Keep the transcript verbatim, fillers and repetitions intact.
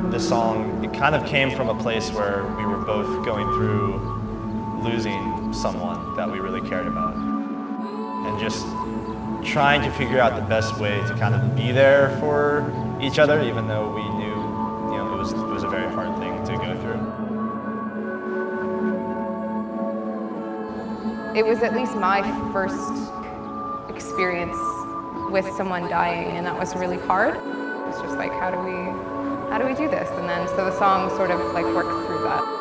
this song, it kind of came from a place where we were both going through losing someone that we really cared about. And just trying to figure out the best way to kind of be there for each other, even though we knew, you know, it was, it was a very hard thing to go through. It was at least my first experience with someone dying, and that was really hard. It's just like, how do we, how do we do this? And then, so the song sort of like worked through that.